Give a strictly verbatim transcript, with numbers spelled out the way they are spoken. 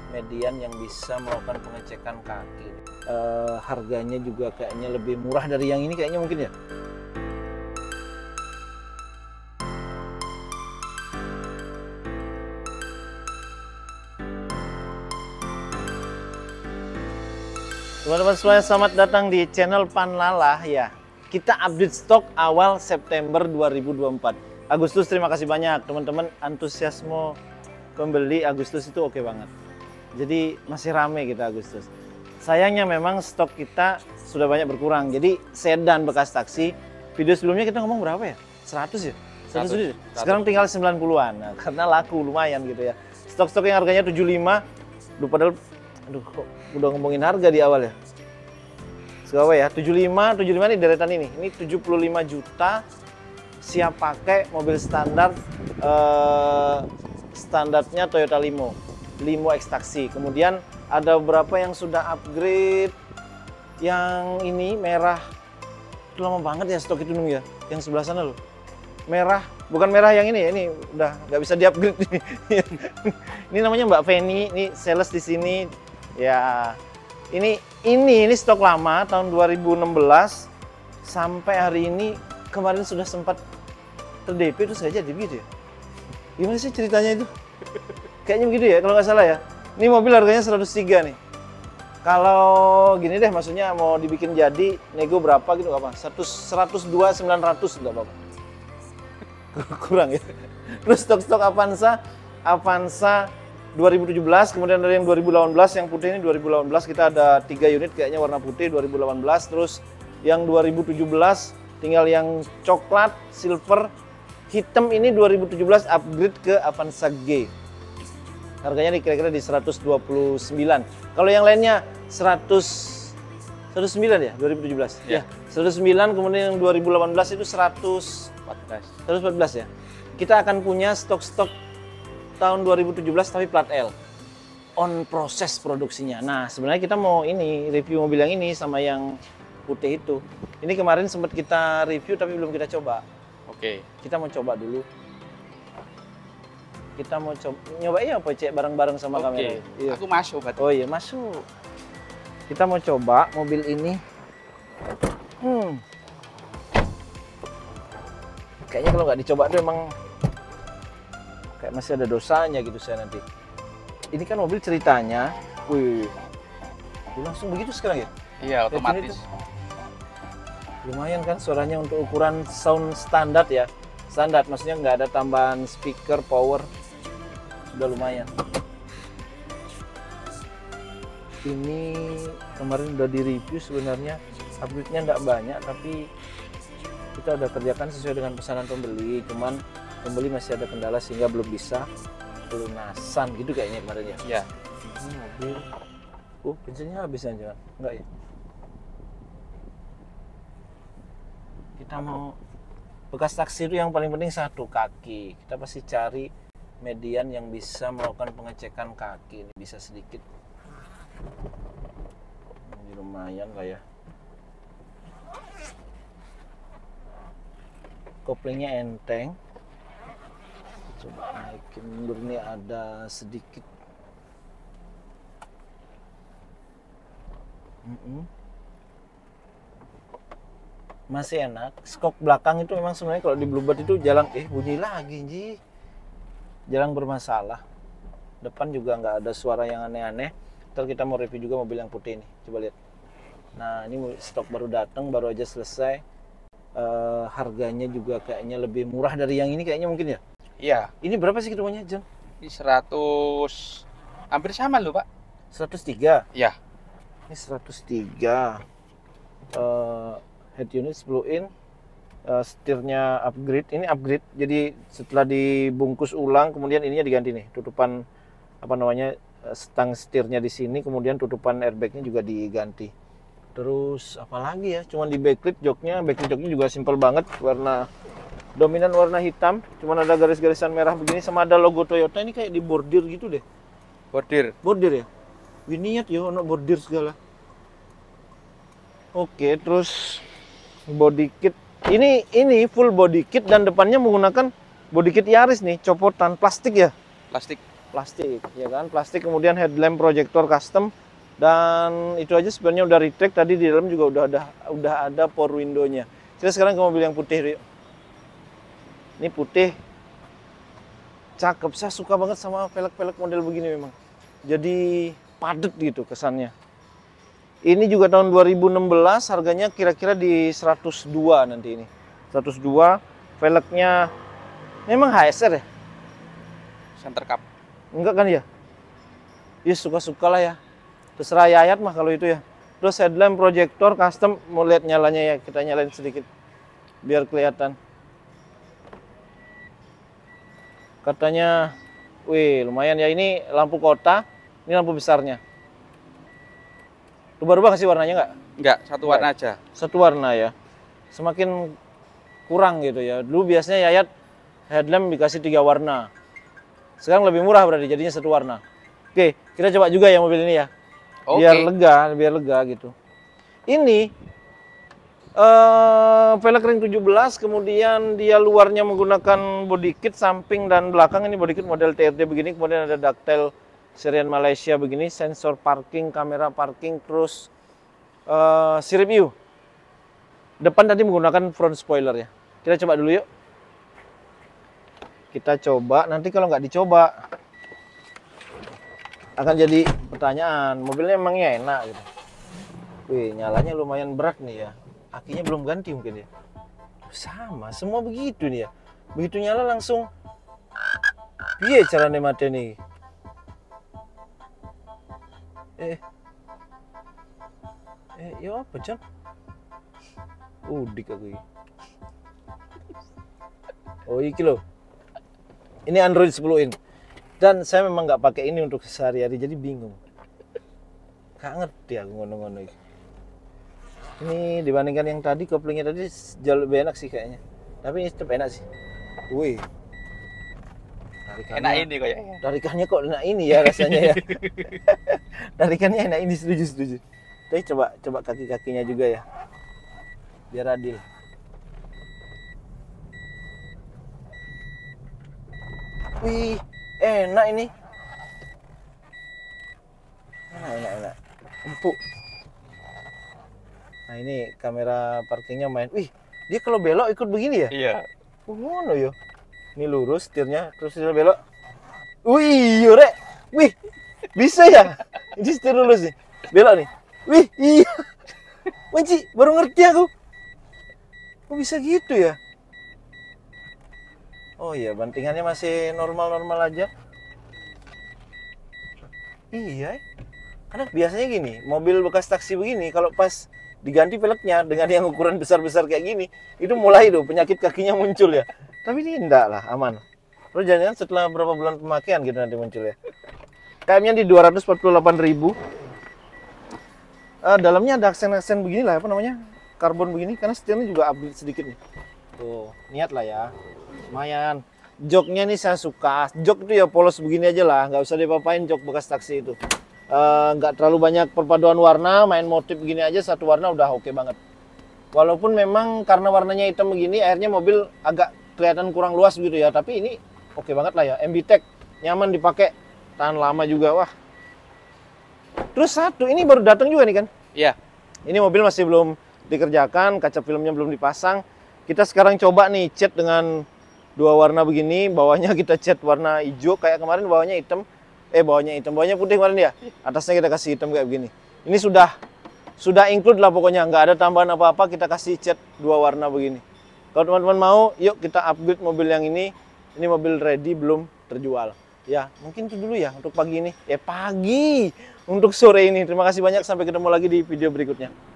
median yang bisa melakukan pengecekan kaki. Uh, harganya juga kayaknya lebih murah dari yang ini kayaknya mungkin ya. Teman-teman semuanya, selamat datang di channel Panlala ya. Kita update stok awal September dua ribu dua puluh empat. Agustus, terima kasih banyak teman-teman, antusiasme pembeli Agustus itu oke banget. Jadi masih rame kita Agustus. Sayangnya memang stok kita sudah banyak berkurang. Jadi sedan bekas taksi, video sebelumnya kita ngomong berapa ya? seratus ya? seratus, seratus. Sekarang tinggal sembilan puluhan. Nah, karena laku lumayan gitu ya. Stok-stok yang harganya tujuh puluh lima, lu padahal aduh kok udah ngomongin harga di awal ya. Segawa ya, tujuh puluh lima, tujuh puluh lima nih deretan ini. Ini tujuh puluh lima juta, siap pakai, mobil standar, eh, standarnya Toyota Limo. Limo X Taxi. Kemudian ada beberapa yang sudah upgrade. Yang ini merah. Itu lama banget ya stok itu nunggu ya. Yang sebelah sana loh. Merah, bukan merah yang ini ya. Ini udah nggak bisa di-upgrade. Ini namanya Mbak Feni, ini sales di sini. Ya. Ini ini ini stok lama tahun dua ribu enam belas sampai hari ini. Kemarin sudah sempat ter-D P terus nggak jadi begitu ya. Gimana sih ceritanya itu? Kayaknya begitu ya, kalau nggak salah ya. Ini mobil harganya seratus tiga nih. Kalau gini deh, maksudnya mau dibikin jadi, nego berapa gitu nggak apa? seratus dua, sembilan ratus nggak apa-apa. Kurang ya. Terus stok-stok Avanza, Avanza dua ribu tujuh belas, kemudian ada yang dua ribu delapan belas, yang putih ini dua ribu delapan belas, kita ada tiga unit kayaknya warna putih dua ribu delapan belas, terus yang dua ribu tujuh belas, tinggal yang coklat, silver, hitam ini dua ribu tujuh belas upgrade ke Avanza G. Harganya kira-kira di seratus dua puluh sembilan. Kalau yang lainnya seratus, seratus sembilan ya, dua ribu tujuh belas. Ya, seratus sembilan, kemudian yang dua ribu delapan belas itu seratus empat belas. seratus empat belas ya. Kita akan punya stok-stok tahun dua ribu tujuh belas tapi plat L. On proses produksinya. Nah, sebenarnya kita mau ini review mobil yang ini sama yang putih itu. Ini kemarin sempat kita review tapi belum kita coba. Oke. Kita mau coba dulu. Kita mau coba nyobain apa cek bareng-bareng sama Oke, kamera. Iya. Aku masuk. Berarti. Oh iya masuk. Kita mau coba mobil ini. Hmm. Kayaknya kalau nggak dicoba tuh emang kayak masih ada dosanya gitu saya nanti. Ini kan mobil ceritanya, wih, langsung begitu sekarang ya? Iya otomatis. Lumayan kan suaranya untuk ukuran sound standar ya. Standar maksudnya nggak ada tambahan speaker, power. Udah lumayan. Ini kemarin udah di review sebenarnya, upgrade-nya nggak banyak tapi kita udah kerjakan sesuai dengan pesanan pembeli. Cuman pembeli masih ada kendala sehingga belum bisa pelunasan gitu kayaknya kemarin ya. Ya. Ini mobil. Oh, bensinnya habis aja. Enggak ya? Kita mau bekas taksi itu yang paling penting satu kaki. Kita pasti cari median yang bisa melakukan pengecekan kaki. Ini bisa sedikit. Ini lumayan lah ya. Koplingnya enteng. Coba naikin mundur nih ada sedikit. Mm-mm. Masih enak. Skok belakang itu memang sebenarnya kalau di Bluebird itu jalan eh bunyi lagi Ji. Jarang bermasalah. Depan juga nggak ada suara yang aneh-aneh. Ntar kita mau review juga mobil yang putih ini. Coba lihat. Nah ini stok baru datang, baru aja selesai. Uh, harganya juga kayaknya lebih murah dari yang ini kayaknya mungkin ya. Iya. Ini berapa sih ketemuannya John? Ini seratus, hampir sama loh Pak. seratus tiga. Iya. Ini seratus tiga. Uh, head unit sepuluh in. Uh, setirnya upgrade, ini upgrade. Jadi setelah dibungkus ulang, kemudian ininya diganti nih, tutupan apa namanya stang setirnya di sini, kemudian tutupan airbagnya juga diganti. Terus apa lagi ya? Cuman di backlit joknya, backlit joknya juga simple banget, warna dominan warna hitam, cuman ada garis-garisan merah begini sama ada logo Toyota ini kayak di bordir gitu deh. Bordir. Bordir ya? Winiat ya, ono bordir segala. Oke, terus body kit. Ini ini full body kit dan depannya menggunakan body kit Yaris nih, copotan plastik ya? Plastik. plastik, ya kan? Plastik, kemudian headlamp proyektor custom, dan itu aja sebenarnya udah retake. Tadi di dalam juga udah ada udah ada power window-nya. Kita sekarang ke mobil yang putih, yuk. Ini putih, cakep. Saya suka banget sama velg-velg model begini memang. Jadi padat gitu kesannya. Ini juga tahun dua ribu enam belas, harganya kira-kira di seratus dua nanti ini. seratus dua, velgnya memang H S R ya? Center Cup. Enggak kan ya? Ya suka-suka lah ya. Terserah Yayat mah kalau itu ya. Terus headlamp proyektor custom, mau lihat nyalanya ya, kita nyalain sedikit biar kelihatan. Katanya, wih lumayan ya, ini lampu kota, ini lampu besarnya. Rubah-rubah kasih warnanya nggak? Enggak, satu warna aja. Satu warna ya. Semakin kurang gitu ya. Dulu biasanya Yayat headlamp dikasih tiga warna. Sekarang lebih murah berarti jadinya satu warna. Oke, kita coba juga ya mobil ini ya. Biar Oke. lega, biar lega gitu. Ini eh velg ring tujuh belas, kemudian dia luarnya menggunakan body kit, samping dan belakang ini body kit model T R D begini, kemudian ada ductile serian Malaysia begini, sensor parking, kamera parking, terus uh, sirip view. Depan tadi menggunakan front spoiler ya. Kita coba dulu yuk. Kita coba, nanti kalau nggak dicoba akan jadi pertanyaan, mobilnya emangnya enak gitu. Wih, nyalanya lumayan berat nih ya. Akinya belum ganti mungkin ya. Sama, semua begitu nih ya. Begitu nyala langsung, piye caranya mati nih? Eh, eh, ya apa John? Udik aku ini. Oh iki loh. Ini Android sepuluh in. Dan saya memang nggak pakai ini untuk sehari-hari, jadi bingung. Gak ngerti aku ngono-ngono ini. Ini dibandingkan yang tadi, koplingnya tadi jauh lebih enak sih kayaknya. Tapi ini tetap enak sih. Wih. Enak ini kok ya. Tarikannya kok enak ini ya rasanya ya. Tarikannya enak ini, setuju setuju. Tapi coba coba kaki-kakinya juga ya. Biar adil. Wih, enak ini. Enak enak enak. Empuk. Nah ini kamera parkingnya main. Wih, dia kalau belok ikut begini ya? Iya. Oh, ngono yo. Ini lurus setirnya, terus dia belok. Wih, yo rek. Wih, bisa ya? Ini setir lurus nih. Belok nih. Wih, iya. Wanci, baru ngerti aku. Kok bisa gitu ya? Oh iya, bantingannya masih normal-normal aja. Iya. Karena biasanya gini, mobil bekas taksi begini kalau pas diganti velgnya dengan yang ukuran besar-besar kayak gini, itu mulai tuh penyakit kakinya muncul ya. Tapi ini enggak lah, aman. Terus jangan-jangan setelah berapa bulan pemakaian gitu nanti muncul ya. K M-nya di dua ratus empat puluh delapan ribu. Uh, dalamnya ada aksen-aksen begini lah, apa namanya? Karbon begini, karena setirnya juga upgrade sedikit nih. Tuh, niat lah ya. Lumayan. Joknya nih saya suka. Jok itu ya polos begini aja lah, nggak usah diapa-apain jok bekas taksi itu. Uh, nggak terlalu banyak perpaduan warna, main motif begini aja satu warna udah oke banget. Walaupun memang karena warnanya hitam begini, akhirnya mobil agak kelihatan kurang luas gitu ya. Tapi ini oke banget lah ya. M B Tech nyaman dipakai, tahan lama juga. Wah. Terus satu ini baru datang juga nih kan? Iya. Ini mobil masih belum dikerjakan, kaca filmnya belum dipasang. Kita sekarang coba nih cat dengan dua warna begini. Bawahnya kita cat warna hijau kayak kemarin, bawahnya hitam. Eh bawahnya hitam, bawahnya putih kemarin ya. Atasnya kita kasih hitam kayak begini. Ini sudah sudah include lah pokoknya, nggak ada tambahan apa-apa. Kita kasih cat dua warna begini. Kalau teman-teman mau, yuk kita upgrade mobil yang ini. Ini mobil ready, belum terjual. Ya mungkin itu dulu ya untuk pagi ini. Eh pagi untuk sore ini. Terima kasih banyak, sampai ketemu lagi di video berikutnya.